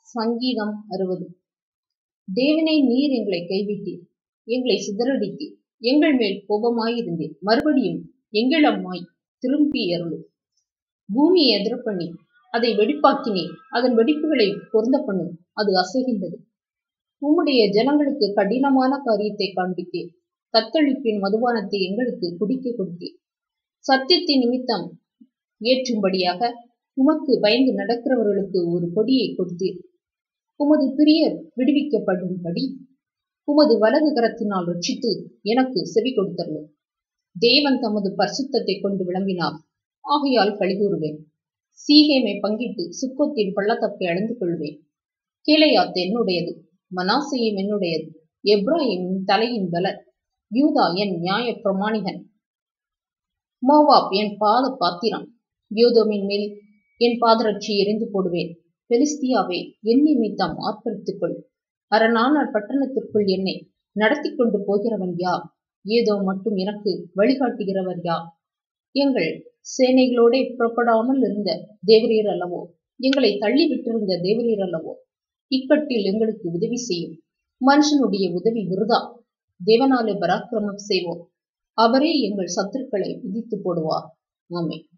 சங்கீதம் 60. தேவனே, நீர் எங்களை கைவிட்டீர், எங்களை சிதறடித்தீர், எங்கள் மேல் கோபமாயிருந்தீர். மறுபடியும் எங்களம்மாய் திரும்பி அருளும். பூமியை எதிர்பண்ணி அதை வெடிப்பாக்கினீர், அதன் வெடிப்புகளை பொருந்த பண்ணும், அது அசைகின்றது. உம்முடைய ஜனங்களுக்கு கடினமான காரியத்தை காண்பித்தீர். தத்தளிப்பின் மதுபானத்தை எங்களுக்கு குடிக்க கொடுத்தீர். சத்தியத்தின் நிமித்தம் ஏற்றும்படியாக உமக்கு பயந்து நடக்கிறவர்களுக்கு ஒரு கொடியை கொடுத்தீர். உமது பிரியர் விடுவிக்கப்படும்படி உமது வலது கரத்தினால் ரட்சித்து எனக்கு செவி கொடுத்தருளும். தேவன் தமது பரிசுத்தத்தை கொண்டு விளம்பினார், ஆகையால் கழிகூறுவேன். சீகேமை பங்கிட்டு சுக்கோத்தின் பள்ளத்தாக்கை அடைந்து கொள்வேன். கீலேயாத் என்னுடையது, மனாசேயும் என்னுடையது, எப்ராயிம் தலையின் பலன், யூதா என் நியாய பிரமாணிகன், மோவாப் என் பாத பாத்திரம். யோதோமின் மேல் என் பாதரட்சி எரிந்து போடுவேன். பெலிஸ்தியாவே, என் நிமித்தம் ஆர்ப்பரித்துக்கொள். அரணான பட்டணத்திற்குள் என்னை நடத்தி கொண்டு போகிறவன் யார்? ஏதோ மட்டும் எனக்கு வழிகாட்டுகிறவர் யார்? எங்கள் சேனைகளோட புறப்படாமல் இருந்த தேவரீர் அல்லவோ? எங்களை தள்ளி விட்டிருந்த தேவரீர் அல்லவோ? இக்கட்டில் எங்களுக்கு உதவி செய்யும். மனுஷனுடைய உதவி விருதா. தேவனாலே பராக்கிரமம் செய்வோம். அவரே எங்கள் சத்துருக்களை விதித்து போடுவார். ஆமென்.